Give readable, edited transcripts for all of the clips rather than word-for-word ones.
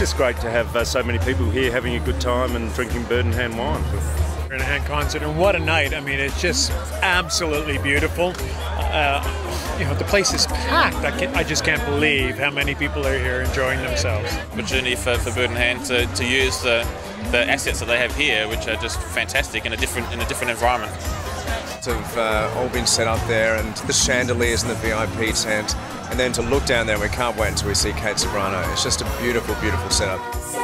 just great to have so many people here having a good time and drinking bird in hand wine. Bird in hand concert, and what a night. I mean, it's just absolutely beautiful. You know, the place is packed. I just can't believe how many people are here enjoying themselves. Opportunity for Bird in Hand to use the assets that they have here, which are just fantastic in a different environment. Have all been set up there, and the chandeliers in the VIP tent, and then to look down there, we can't wait until we see Kate Ceberano. It's just a beautiful, beautiful setup.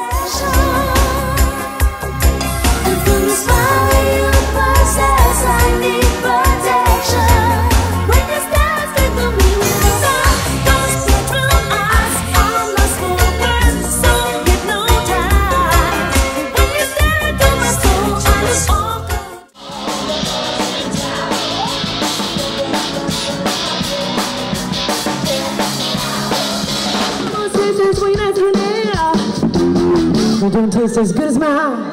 It don't taste as good as mine.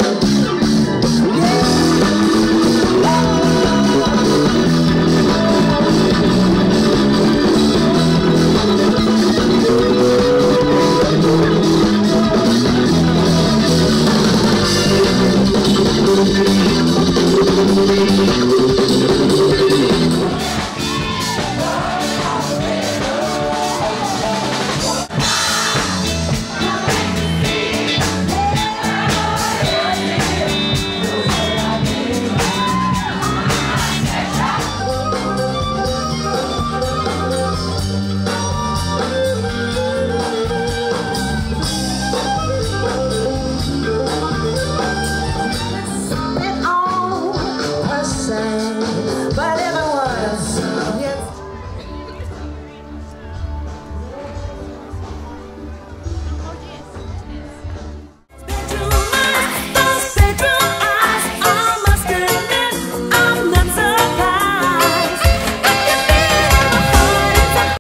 Yeah.